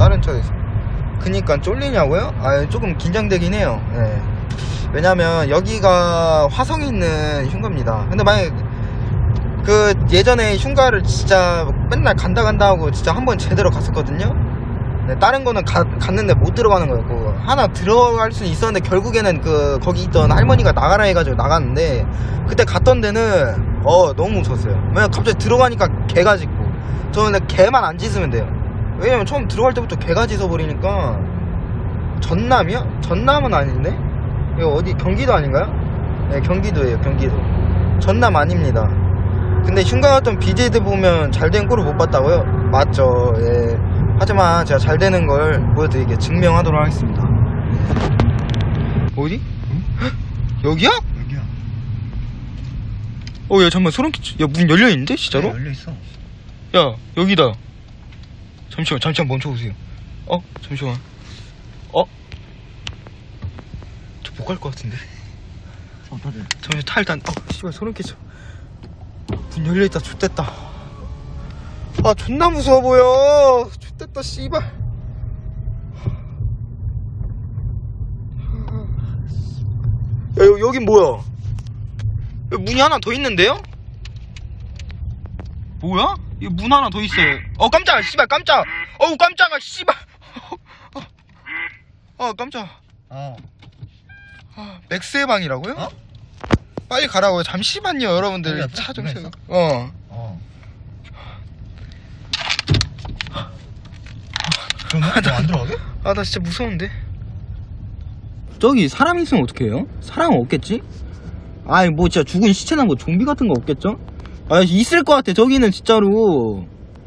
다른 차에서. 그니까 쫄리냐고요? 아, 조금 긴장되긴 해요. 예. 왜냐면 여기가 화성에 있는 흉가입니다. 근데 만약에 그 예전에 흉가를 진짜 맨날 간다 하고 진짜 한번 제대로 갔었거든요. 네, 다른 거는 갔는데 못 들어가는 거였고, 하나 들어갈 수는 있었는데 결국에는 그 거기 있던 할머니가 나가라 해가지고 나갔는데, 그때 갔던 데는 너무 무서웠어요. 왜냐면 갑자기 들어가니까 개가 짖고, 저는 개만 안 짖으면 돼요. 왜냐면 처음 들어갈 때부터 개가 짖어버리니까. 전남이요? 전남은 아닌데? 이거 어디 경기도 아닌가요? 네, 경기도예요. 경기도. 전남 아닙니다. 근데 흉가 같은 BJ들 보면 잘된 꼴을 못 봤다고요? 맞죠. 예. 하지만 제가 잘 되는 걸 보여드리게 증명하도록 하겠습니다. 어디? 응? 여기야? 여기야. 야, 잠깐만, 소름 끼치. 야, 문 열려있는데? 진짜로? 네, 열려있어. 야, 여기다. 잠시만 멈춰보세요. 잠시만. 저 못 갈 것 같은데. 잠시만, 타 일단. 씨발, 소름 끼쳐. 문 열려있다. 좆됐다. 존나 무서워 보여. 좆됐다, 씨발. 야, 여긴 뭐야? 여기 문이 하나 더 있는데요? 뭐야? 이 문 하나 더 있어요. 깜짝아, 씨발, 깜짝. 깜짝아, 씨발. 깜짝. 맥스의 방이라고요? 빨리 가라고요. 잠시만요, 여러분들. 차 좀 세요. 그러면 너 안 들어가게? 나 진짜 무서운데. 저기 사람 있으면 어떡해요? 사람은 없겠지? 뭐 진짜 죽은 시체나 뭐 좀비 같은 거 없겠죠? 있을 것 같아. 저기는 진짜로.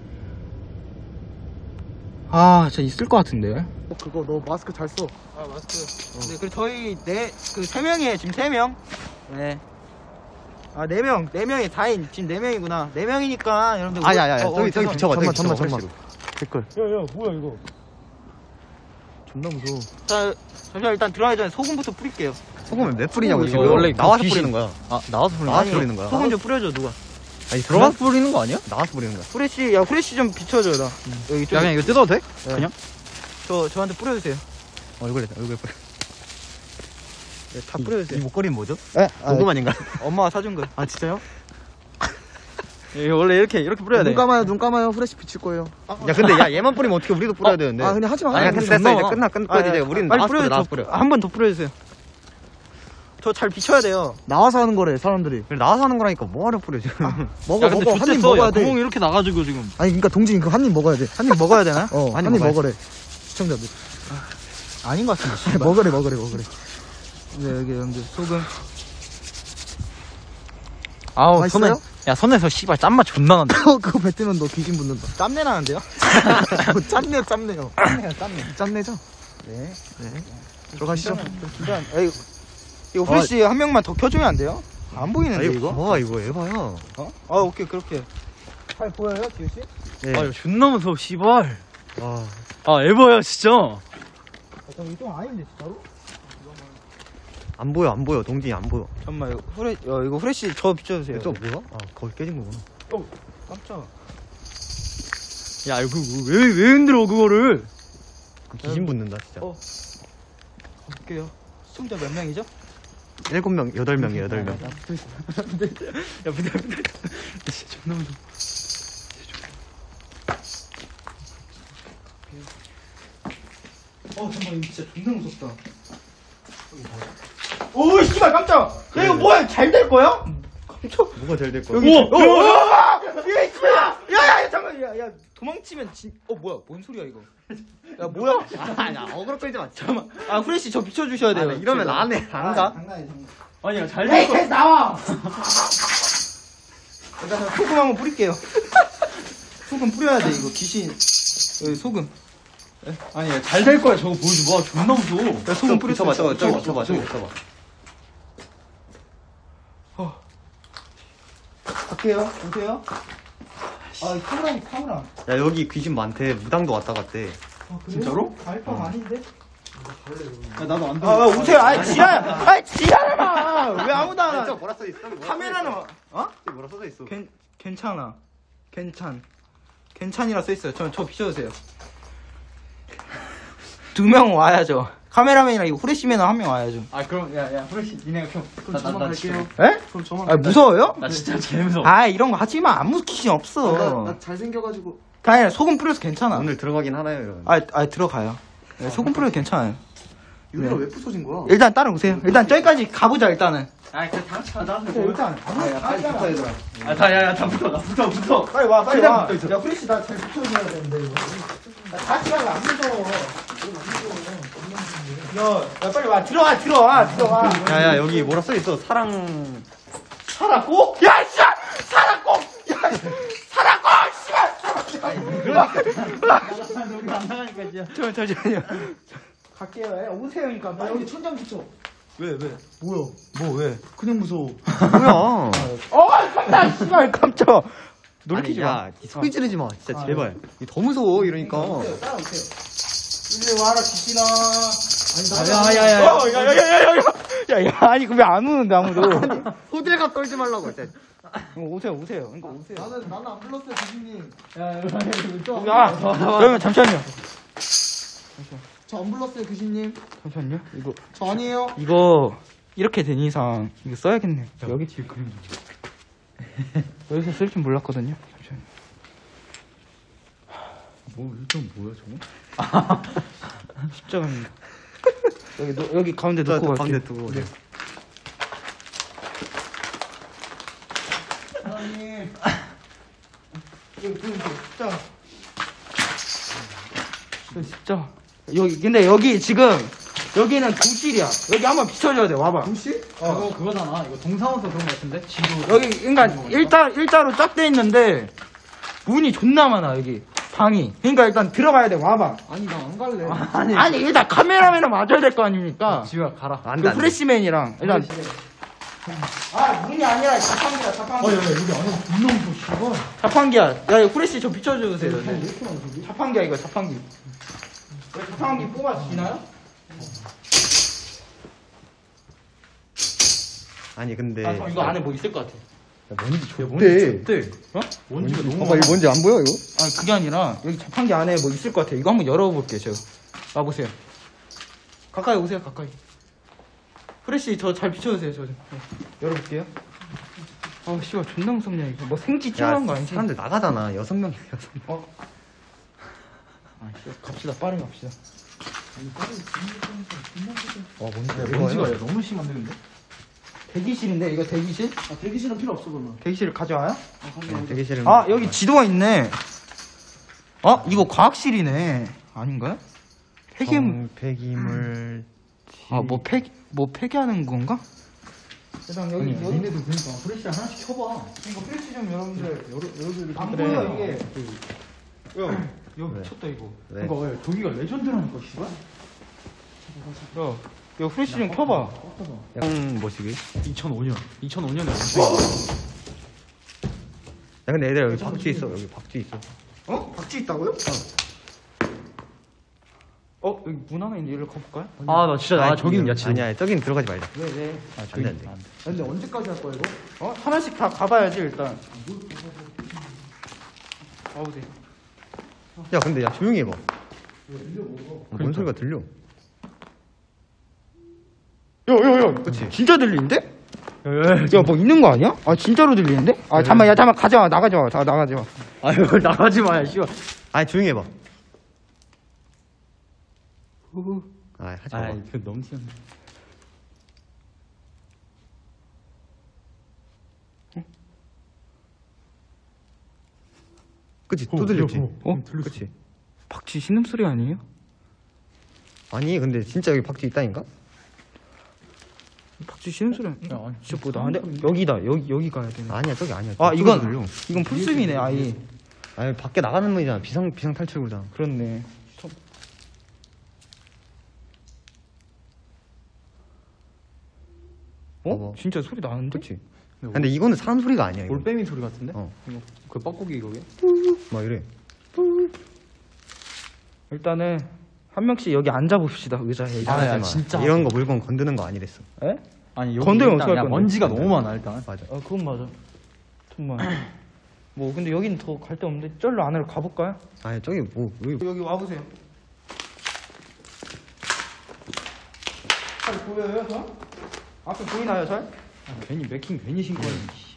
진짜 있을 것 같은데. 그거 너 마스크 잘 써. 마스크. 네, 그리고 저희 세 명이에요. 지금 3명. 네. 4명. 4명이 4인. 지금 4명이구나. 4명이니까 여러분들. 야야야. 저기 비춰봐. 잠깐만. 댓글. 야야 뭐야 이거. 존나 무서워. 자, 잠시만 일단 들어가기 전에 소금부터 뿌릴게요. 소금을 왜 뿌리냐고 지금. 원래 나와서 뿌리는 거야. 나와서 뿌리는 거야. 소금 좀 뿌려줘 누가. 들어가서 뿌리는 거 아니야? 나와서 뿌리는 거야. 후레쉬 좀 비춰줘 나. 여기 좀. 야, 그냥 이거 뜯어도 돼? 네. 그냥? 저한테 뿌려주세요. 얼굴에 뿌려. 네, 다 뿌려주세요. 이 목걸이는 뭐죠? 고구마 아닌가? 엄마가 사준 거. 진짜요? 원래 이렇게 뿌려야 돼. 눈 감아요. 후레쉬 비칠 거예요. 야, 근데 얘만 뿌리면 어떻게 우리도 뿌려야 되는데. 그냥 하지 마. 아니야, 됐어. 이제 끝나. 이제 우리는 빨리 나와서 뿌려. 한 번 더 뿌려주세요. 저 잘 비춰야 돼요. 나와서 하는 거래, 사람들이. 그래, 나와서 하는 거라니까 뭐하러 뿌려, 지금. 먹어. 한 입 먹어야 돼. 구멍이 이렇게 나가지고 지금. 그러니까 동진이 그거 한 입 먹어야 돼. 한 입 먹어야 되나? 한 입 먹으래. 시청자들. 아닌 것 같은데. 먹으래. 네, 여기 형들 소금. 맛있어요? 손에서 씨발 짠맛 존나 난다. 그거 뱉으면 너 귀신 붙는다. 짬내 나는데요? 짬내요. 짬내죠? 네. 들어가시죠. 이거 후레쉬 한 명만 더 켜주면 안 돼요? 안 보이는데 이거? 이거 에바야. 오케이 그렇게. 잘 보여요, 지우씨? 네. 존나 무서워 씨발. 에버야 진짜. 이쪽 아닌데 진짜로? 안 보여. 동진이 안 보여. 잠깐만 이거 후레쉬 저 비춰주세요. 저 뭐야? 거기 깨진 거구나. 깜짝. 야 이거 왜 흔들어 그거를? 귀신 붙는다, 진짜. 볼게요. 시청자 몇 명이죠? 7명, 8명이에요, 8명. 야 부대. 진짜 존나 무서워. 잠깐만 이거 진짜 존나 무섭다. 오 씨발 깜짝. 야 이거 뭐야? 잘 될 거야? 깜짝. 뭐가 잘 될 거야? 야야야 잠깐 야 도망치면 뭐야? 뭔 소리야 이거? 야 뭐야? 아니야, 어그로 끌지 마. 잠깐만. 후레쉬 저 비춰주셔야 돼요. 이러면 안 해. 안 가? 아니야 잘 될 거. 나와. 일단 소금 한번 뿌릴게요. 소금 뿌려야 돼 이거 귀신. 여기 소금. 아니야 잘 될 거야. 저거 보여줘 봐. 존나 무서워. 야, 소금 뿌렸어. 저기 붙여봐. 갈게요. 보세요. 카메라. 야, 여기 귀신 많대. 무당도 왔다 갔대. 진짜로? 알바 아닌데? 야 나도 안 돼. 오세요. 지랄하마. 왜 아무도 안 와? 뭐라 써있어? 카메라는 뭐라 써있어? 괜찮아. 괜찮이라 써있어요. 저 비춰주세요. 2명 와야죠. 카메라맨이랑 이거 후레쉬맨은 1명 와야죠. 아 그럼 야 후레쉬 니네가 그럼 저만 갈게요. 에? 그럼 저만. 아, 무서워요? 나 진짜 개 무서워. 아, 이런 거 하지 마. 아무 귀신 없어. 나 잘생겨가지고. 다행이야. 소금 뿌려서 괜찮아. 오늘 들어가긴 하나요, 이러면? 아, 들어가요. 네, 소금 뿌려도 괜찮아요. 여기가 왜 부서진 거야? 일단 따라오세요. 일단 저기까지 가보자, 일단은. 아 그냥 다 같이 가자. 일단. 빨리 붙어, 얘들아. 아다야다 붙어 나 붙어. 빨리 와, 빨리 그냥 와. 붙어 있어. 야, 후레쉬 나 잘 붙여줘야 되는데, 이거. 나 같이 가면 안 무서워. 야, 빨리 와. 들어와. 야, 여기 뭐라 써있어. 사랑. 살았고? 야, 씨! 살았고! 야, 살았고! 씨발! 우리 안 나가니까 진짜. 잠시만요. 갈게요. 오세요, 그러니까. 나 여기 천장 붙여. 왜? 뭐야? 뭐, 왜? 그냥 무서워. 뭐야? 깜짝! 씨발, 깜짝! 놀리지 마. 야, 소리 지르지 마. 진짜 제발. 이게 더 무서워, 이러니까. 따라오세요. 일로 와라, 귀신아. 야야야야. 야, 아니, 그 왜 안 오는데, 아무도. 호들갑 떨지 말라고. 진짜. 오세요. 그러니까 오세요. 나는 안 불렀어요, 교수님. 야, 그러면 잠시만요. 저 안 불렀어요, 교수님. 잠시만요. 이거. 저 아니에요. 이거, 이렇게 된 이상, 이거 써야겠네. 여기 뒤에 그림 좀. 여기서 쓸 줄 몰랐거든요. 잠시만요. 일단 뭐야 저거? 십자가입니다. 여기 가운데 놓고 갈게요. 가운데 두고. 네. 사장님. 여기 십자가. 십자가. 근데 여기 지금, 여기는 도실이야. 여기 한번 비춰줘야 돼. 와봐. 도시? 그거잖아. 이거 동사무소 그런 거 같은데? 지도. 여기, 그러니까 일자로 쫙 돼 있는데, 문이 존나 많아, 여기. 방이. 그러니까 일단 들어가야 돼. 와봐. 아니, 나 안 갈래. 아니, 일단 카메라맨은 맞아야 될 거 아닙니까? 지우야 가라. 안 그 돼. 프레시맨이랑 일단. 문이 아니라 자판기야, 자판기. 여기 안에 분명 무서워. 자판기야. 야, 이거 프레시 좀 비춰주세요. 자판기야, 이거 자판기. 왜 자판기 뽑아주시나요? 아니, 근데. 아, 이거 안에 뭐 있을 것 같아. 뭔지 좋대. 어? 먼지가 너무 봐봐, 이거 뭔지 안 보여, 이거? 아, 그게 아니라 여기 자판기 안에 뭐 있을 것 같아. 이거 한번 열어볼게요, 제가. 와보세요. 가까이 오세요, 가까이. 프레시 저 잘 비춰주세요, 저 좀. 네. 열어볼게요. 아, 씨발 존나 무섭냐 이거. 뭐 생쥐 튀어나온 거 아니지? 사람들 나가잖아, 6명이야, 6명. 어? 아, 씨발 갑시다, 빠르게 갑시다. 와, 뭔지 먼지가 너무 심한데 근데? 대기실인데 이거 대기실? 아 대기실은 필요 없어 그러면. 대기실 가져와요? 되게 싫은. 아, 여기 지도가 있네. 어? 이거 과학실이네. 아닌가요? 폐기물. 아, 뭐 폐기하는 건가? 일단 여기 니네도 그러니까 프레시 하나씩 켜봐. 이거 프레시 좀 여러분들 여러분들 안 그래. 보여 이게. 야, 여기 왜? 미쳤다 이거. 왜? 그러니까 왜 저기가 레전드라니까 씨발. 야, 이거 프레시 좀 켜봐. 뭐시기? 2005년에 야, 근데 얘들아, 여기 박쥐 있어, 여기 박쥐 있어. 어? 박쥐 있다고요? 여기 문 하나 있는데 여기로 가볼까요? 아나 진짜 저기는 야채. 아니야, 저긴 들어가지 말자. 왜? 안 돼, 안 돼. 근데 언제까지 할 거야 이거? 하나씩 다 가봐야지 일단. 가보세요. 야, 근데 야, 조용히 해봐. 뭔 소리가 들려? 야, 그치? 진짜 들리는데? 야, 뭐 있는 거 아니야? 아, 진짜로 들리는데? 아, 잠깐만, 가져와, 나가지 마, 나가지 마. 아유 나가지 마야 씨발. 아니, 조용히 해봐. 아, 하지 마. 아 이거 너무 튀었네. 그치? 또 들렸지? 들렸어. 그치? 박쥐 신음소리 아니에요? 아니, 근데 진짜 여기 박쥐 있다니까? 박쥐 신음소리 아니야? 아니, 진짜 뭐다. 근데 여기다, 여기 가야 되네. 아니야, 저기 아니야. 아, 저쪽으로 들려. 이건 풀숲이네, 아예. 아니, 밖에 나가는 문이잖아. 비상 탈출구잖아. 그렇네. 봐봐. 진짜 소리 나는데? 그치? 근데 이거는 사람 소리가 아니야, 이거. 올빼미 소리 같은데? 어. 그 뻐꾸기 이거게? 막 이래. 일단은 한 명씩 여기 앉아봅시다, 의자에. 아, 야, 하지 마. 진짜. 이런 거 물건 건드는 거 아니랬어. 에? 아니 여기 건드리면 일단 어떡할 야, 건데? 먼지가 너무 많아 일단. 맞아. 그건 맞아. 정말. 뭐 근데 여긴 더 갈 데 없는데 쩔로 안으로 가볼까요? 아니, 저기 뭐, 여기. 여기 와보세요. 잘 보여요, 저? 앞에 보이나요, 잘? 괜히 맥킹 괜히 신고해.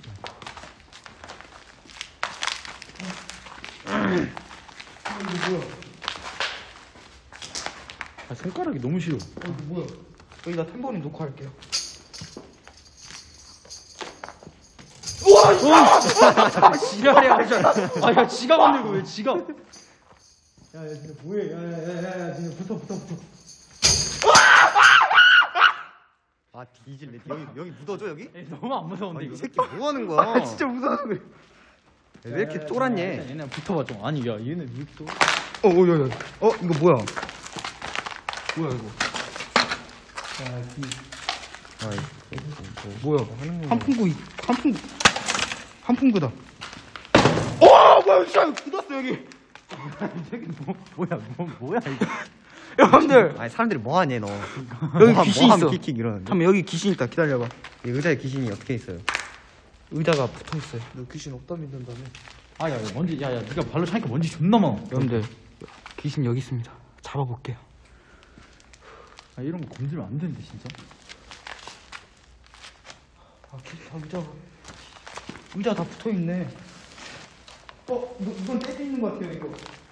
이거 뭐야? 아, 손가락이 너무 싫어. 이거 뭐야? 여기다 탬버린 놓고 할게요. 지랄이야. 아, 야, 지갑 안 들고 왜 지갑? 야, 진짜 뭐해? 야, 진짜 붙어. 아 뒤질래. 여기 묻어줘 여기? 에이, 너무 안 무서운데, 아니, 이거. 이 새끼 뭐 하는 거야? 아, 진짜 무서워서 그래. 왜 이렇게 쫄았냐? 얘네 붙어봐 좀. 아니, 야, 얘네 왜 또? 야. 이거 뭐야? 뭐야, 이거? 뭐야? 한풍구다. 뭐야, 진짜 굳었어, 여기. 뭐야, 이거. 여러분들, 아니 사람들이 뭐 하냐 너. 여기 귀신 있어. 킥킥 이러는데. 잠깐만, 여기 귀신 있다. 기다려봐. 이 의자에 귀신이 어떻게 있어요? 의자가 붙어 있어요. 너 귀신 없다 믿는다며? 아, 야, 먼지, 야, 네가 발로 차니까 먼지 존나 많아. 여러분들, 귀신 여기 있습니다. 잡아볼게요. 아, 이런 거 건드리면 안 되는데, 진짜. 의자가 다 붙어 있네. 이건 떼져 있는 것 같아요, 이거.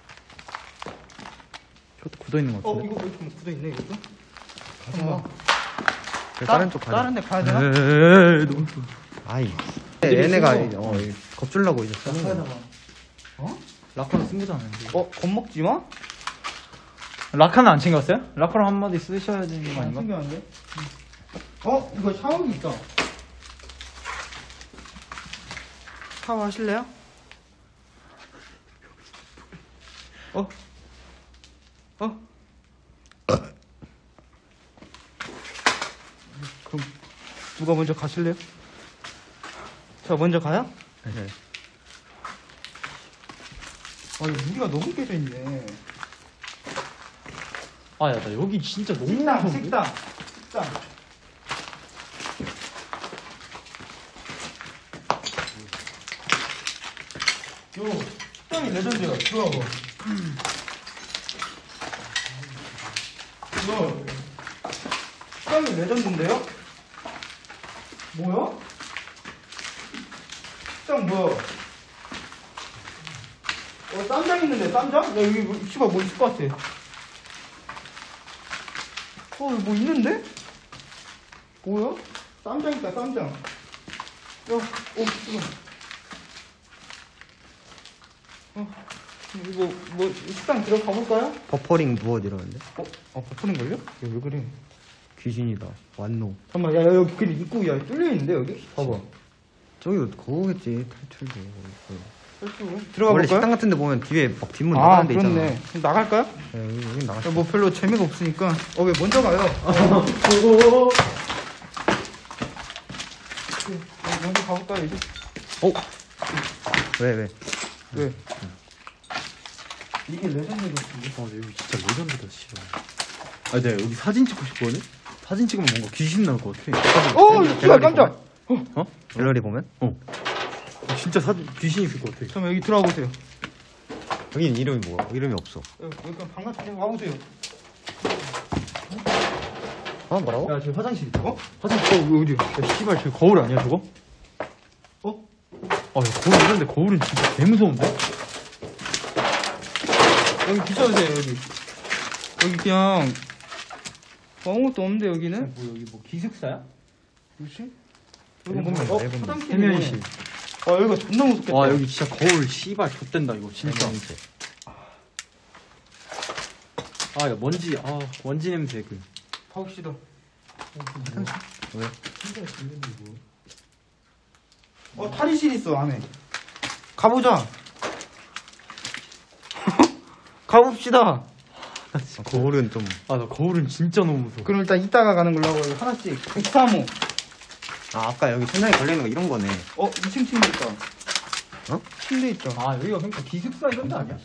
저것도 굳어있는 거 같은데. 이거 왜 이렇게 굳어 있네, 이것도? 가자. 다른 쪽 가자. 다른 데 가야 되나? 에이, 너무. 아이. 애들이 얘네가 숨어. 겁줄라고 이제 쓰는 거야. 라카는 쓴 거잖아요. 겁먹지 마? 라카는 안 챙겼어요? 라카는 한마디 쓰셔야 되는 거 아닌가? 챙겨왔는데? 이거 샤워기 있다. 샤워하실래요? 그럼 누가 먼저 가실래요? 저 먼저 가요? 네. 이거 무리가 너무 깨져 있네. 아, 야, 나 여기 진짜 너무 식당. 무서운데? 식당이 레전드야. 들어와봐. 식당이 레전드인데요? 뭐야? 식당 뭐야? 쌈장 있는데, 쌈장? 야, 여기 씨발 뭐 있을 것 같아. 여기 뭐 있는데? 뭐야? 쌈장 있다, 쌈장. 이거. 이거 뭐 식당 들어가 볼까요? 버퍼링 무엇 이러는데? 버프는 걸요? 왜 그래? 귀신이다. 완노. 잠깐만, 야, 여기 근데 입구 야 뚫려 있는데 여기? 봐봐. 저기 거우겠지 탈출도. 들어가 원래 볼까요? 식당 같은데 보면 뒤에 막 뒷문 나가는 데 있잖아. 그렇네. 그럼 나갈까요? 네, 여기 나가. 뭐 별로 재미가 없으니까. 왜 먼저 가요? 먼저 가볼까요 이제? 왜? 왜? 이게 레전드 같은데? 여기 진짜 레전드다, 씨발. 아, 내가 여기 사진 찍고 싶거든? 사진 찍으면 뭔가 귀신 나올 것 같아. 씨발 깜짝! 갤러리 보면? 진짜 귀신 있을 것 같아. 잠깐만 여기 들어와 보세요. 여긴 이름이 뭐야? 이름이 없어. 여기 방금 와보세요. 뭐라고? 야, 저기 화장실 있다. 화장실 어디? 야, 씨발, 저기 거울 아니야, 저거? 야, 거울 이런데 거울은 진짜 개 무서운데? 여기 비춰주세요 여기. 여기 그냥 아무것도 없는데 여기는? 뭐, 여기 뭐 기숙사야? 뭐지? 여기 보면 화장실이네. 세면실. 여기가 존나 무섭겠다. 와, 여기 진짜 거울 씨발 좆된다, 이거 진짜. 아, 야, 먼지 냄새, 가봅시다. 왜? 탈의실 있어 안에. 가보자. 가봅시다. 거울은 좀. 아, 나 거울은 진짜 너무 무서워. 그럼 일단 이따가 가는 걸로 하고 하나씩 103호. 아까 여기 천장에 걸려있는 거 이런 거네. 2층 침대 있다. 침대 있다. 아, 여기가 그러니까 기숙사 이런 데 아니야?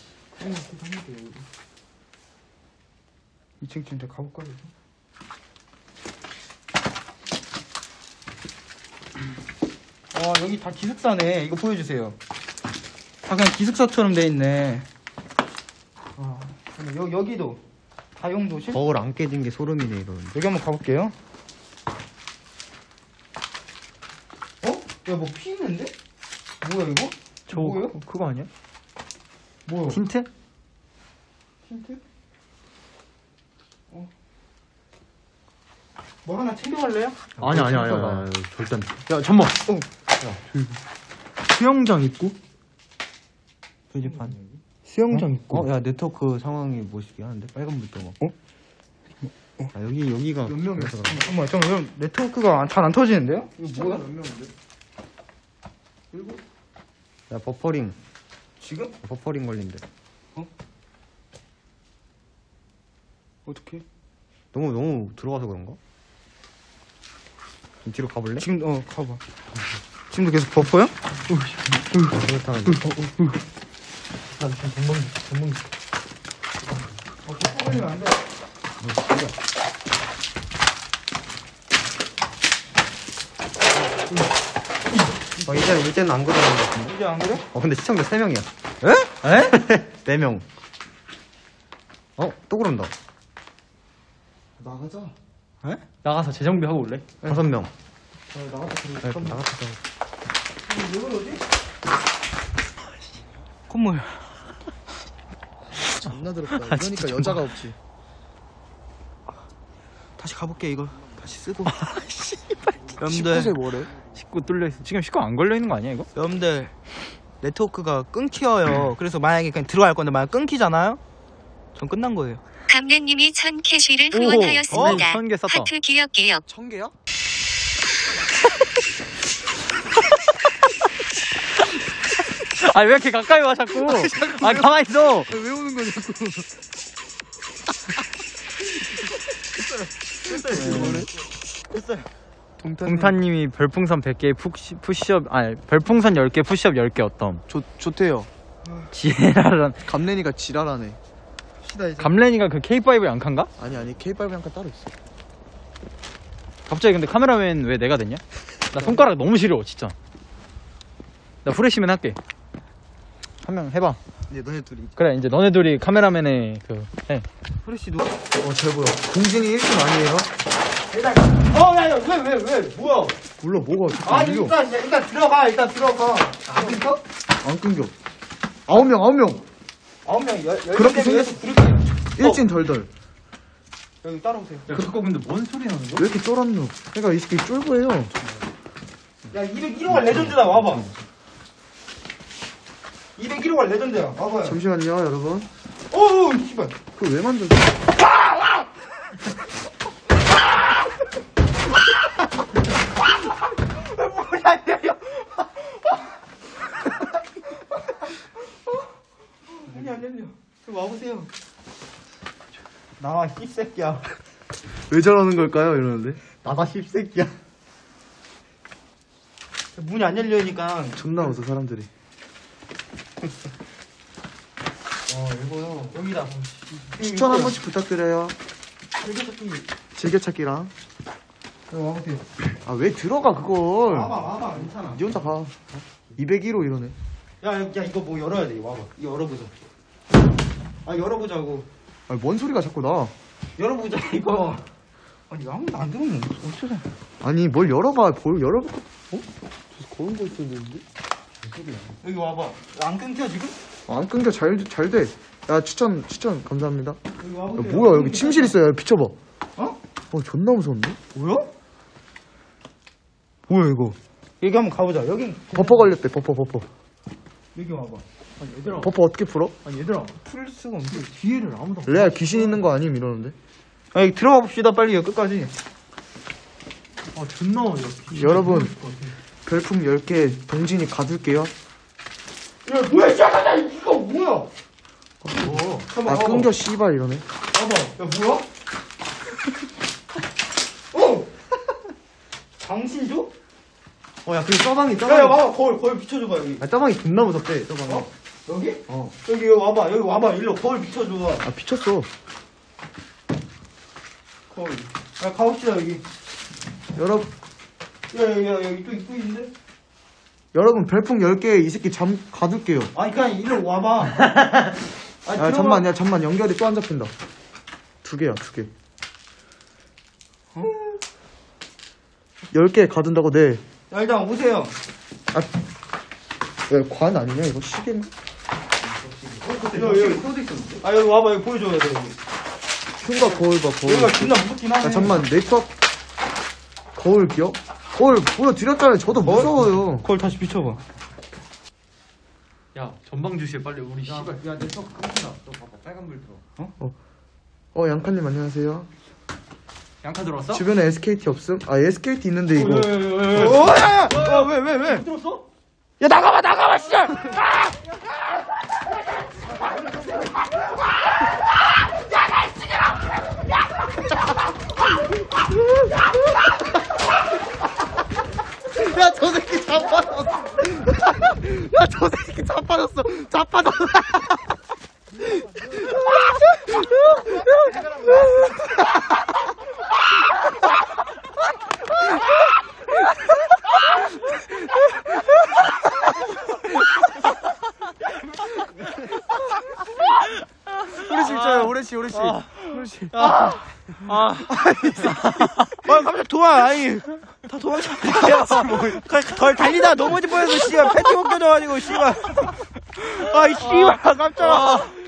2층 침대 가볼까 그래서? 여기 다 기숙사네. 이거 보여주세요. 그냥 기숙사처럼 돼 있네. 여기도 다용도실? 거울 안 깨진 게 소름이네 이러는데. 여기 한번 가볼게요. 야, 뭐 피있는데? 뭐야, 이거? 뭐예요? 그거 아니야? 뭐야? 힌트? 힌트? 뭐 하나 챙겨갈래요? 아니야. 절대 안 돼. 야, 잠깐만. 수영장 있고? 표지판. 수영장 있고. 야, 네트워크 상황이 멋있게 하는데? 빨간불 떠. 아, 여기가. 몇 명이야? 잠깐만, 네트워크가 잘 안 터지는데요? 이거 뭐야? 몇 명인데? 야, 버퍼링. 지금? 버퍼링 걸린대. 어떻게? 너무 들어가서 그런가? 좀 뒤로 가볼래? 지금, 가봐. 지금도 계속 버퍼요? 그렇다면. 전문. 버퍼 걸리면 안 돼. 이제는 안 그러는 것 같은데. 이제 안 그래? 근데 시청자 3명이야. 에? 4명. 또 그런다. 나가자. 에? 나가서 재정비하고 올래? 5명. 나가자. 나갔다. 왜 그러지? 콧물. 존나 더럽다. 이러니까 여자가 없지. 다시 가볼게, 이거. 다시 쓰고. 씨발. 19세 뭐래? 19 뚫려있어. 지금 19 안 걸려있는 거 아니야, 이거? 여러분들, 네트워크가 끊겨요. 그래서 만약에 그냥 들어갈 건데, 만약 끊기잖아요? 전 끝난 거예요. 감래님이 1000캐시를 후원하였습니다. 1000개 썼다. 하트 기억기억. 1000개야? 아, 왜 이렇게 가까이 와, 자꾸? 가만히 있어. 왜 오는 거야, 자꾸. 됐어요. 동탄님이 별풍선 100개 푸시업, 별풍선 10개 푸시업 10개 어떤? 좋대요. 지혜라는. 감래니가 지랄하네. 시다, 이제. 감렌이가 그 K5 양칸가? 아니 K5 한칸 따로 있어. 갑자기 근데 카메라맨 왜 내가 됐냐? 나 손가락 너무 시려, 진짜. 나 후레쉬맨 할게. 한 명 해봐. 이제 너네 둘이. 그래, 이제 너네 둘이 카메라맨의 해. 프레쉬 누 잘 보여. 공진이 1등 아니에요? 일단, 야, 왜, 뭐야? 몰라 뭐가 자꾸 아니, 밀려. 일단 들어가. 안 끊겨? 안 끊겨. 9명. 9명, 그렇게 생겨서 부를게. 일진 덜덜. 여기 따라오세요. 야, 잠깐 근데 뭔 소리 나는 왜 이렇게 쫄았노? 그러니까 이 새끼 쫄보예요. 야, 201호가 레전드다, 와봐. 201호가 레전드야, 와봐요. 잠시만요 여러분. 어우, 씨발. 그거 왜 만들었어? 문이 안 열려. 좀 와보세요. 나와, 씹새끼야. 왜 저러는 걸까요? 이러는데. 나가, 씹새끼야. 문이 안 열리니까. 존나 웃어 사람들이. 이거요. 여기다. 추천 한 번씩 부탁드려요. 즐겨찾기. 즐겨찾기랑. 와보세요. 아 왜 들어가 그걸? 와봐, 괜찮아. 니 혼자 가. 201호 이러네. 야, 이거 뭐 열어야 돼. 이거 와봐. 이거 열어보자. 열어보자고. 아니 뭔 소리가 자꾸 나. 열어보자, 이거. 아니, 아무도 안 들으면 어쩌자. 아니 뭘 열어봐. 뭘 열어봐. 저 거는 거 있어야 되는데. 여기 와봐. 안 끊겨, 지금? 안 끊겨. 잘 돼. 야 추천 감사합니다. 여기 야, 와보세요. 뭐야 여기 침실 있어요. 야, 비춰봐. 어? 존나 무서운데? 뭐야? 뭐야 이거? 여기 한번 가보자. 여기. 버퍼 걸렸대. 버퍼. 여기 와봐. 아니, 얘들아. 버퍼 어떻게 풀어? 아니, 얘들아. 풀 수가 없는데. 뒤에를 아무도 레알 귀신 있는 거 아님 이러는데. 아니, 들어가 봅시다, 빨리, 여기 끝까지. 존나 여러분 별풍 10개 동진이 가둘게요. 야, 뭐야, 잠깐만, 이거 뭐야? 아 끊겨 씨발 이러네. 봐봐. 야, 뭐야? 당신조? 야 그 서방이 야, 와봐. 거울 비춰줘봐, 여기. 아 서방이 존나 무섭대 서방이. 여기? 여기 여기 와봐. 일로 거울 비춰줘. 아 비쳤어. 거울. 야, 가봅시다, 여기. 여러분 여기 또 있는데? 여러분 별풍 10개 이 새끼 잠 가둘게요. 아니, 그냥 일로 와봐. 야 잠만 연결이 또 안 잡힌다. 두 개야, 두 개. 10개 가둔다고, 네. 야, 일단 오세요. 왜, 관 아니냐, 이거? 시계인가? 아, 여기 와봐. 여기 보여줘야 돼. 여기. 흉가 거울 봐, 거울. 여기가 존나 무섭긴 하네. 야, 잠깐만, 네트워크. 거울 기억? 거울 보여드렸잖아요. 저도 무서워요. 거울 다시 비춰봐. 야 전방 주시에 빨리 우리 씨발. 야, 내 턱 끊긴다. 또 봐봐, 빨간불 들어. 양카님 안녕하세요. 양카 들어왔어? 주변에 SKT 없음? 아, SKT 있는데 이거. 야! 왜? 들었어? 야, 나가봐, 씨발! 야, 저 새끼 자빠졌어. 야, 저 새끼 자빠졌어. 자빠졌어. 오래시 있잖아요, 오래시. 깜짝 도와, 아이. 다 도망쳤네요. 덜 달리다 넘어질 뻔해서, 씨발, 팬티 벗겨져가지고, 씨발. 아이, 씨발, 깜짝아.